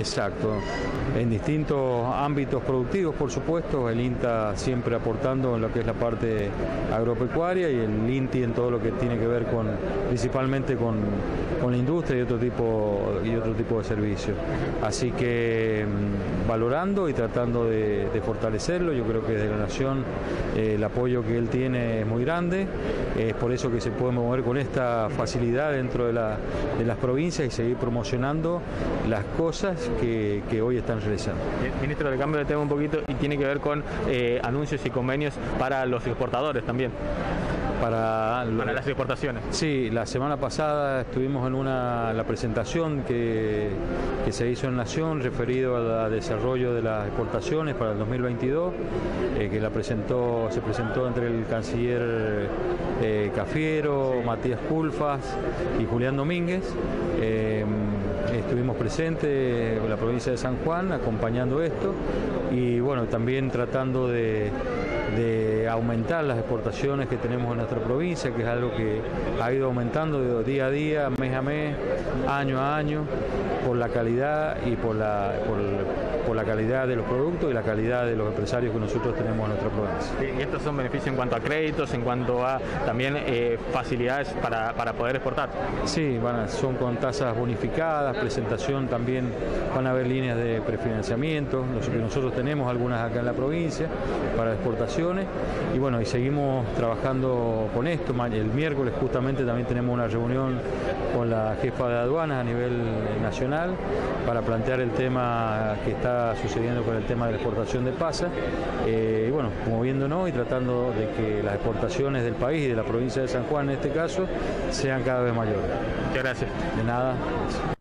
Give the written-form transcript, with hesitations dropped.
Exacto, en distintos ámbitos productivos, por supuesto, el INTA siempre aportando en lo que es la parte agropecuaria y el INTI en todo lo que tiene que ver principalmente con la industria y otro tipo de servicios. Así que valorando y tratando de fortalecerlo, yo creo que desde la Nación el apoyo que él tiene es muy grande, es por eso que se puede mover con esta facilidad dentro de las provincias y seguir promocionando las cosas que hoy están realizando. Ministro, le cambio de tema un poquito y tiene que ver con anuncios y convenios para los exportadores también. Para las exportaciones. Sí, la semana pasada estuvimos en la presentación que se hizo en Nación referido al desarrollo de las exportaciones para el 2022, que se presentó entre el canciller Cafiero, sí, Matías Culfas y Julián Domínguez. Estuvimos presentes en la provincia de San Juan acompañando esto y bueno, también tratando de aumentar las exportaciones que tenemos en nuestra provincia, que es algo que ha ido aumentando día a día, mes a mes, año a año, por la calidad y por la calidad de los productos y la calidad de los empresarios que nosotros tenemos en nuestra provincia. ¿Y estos son beneficios en cuanto a créditos, en cuanto a también facilidades para poder exportar? Sí, son con tasas bonificadas, presentación también, van a haber líneas de prefinanciamiento, nosotros tenemos algunas acá en la provincia para exportaciones y bueno, y seguimos trabajando con esto. El miércoles justamente también tenemos una reunión con la jefa de aduanas a nivel nacional para plantear el tema que está sucediendo con el tema de la exportación de pasa y bueno, moviéndonos y tratando de que las exportaciones del país y de la provincia de San Juan en este caso sean cada vez mayores. Muchas gracias. De nada.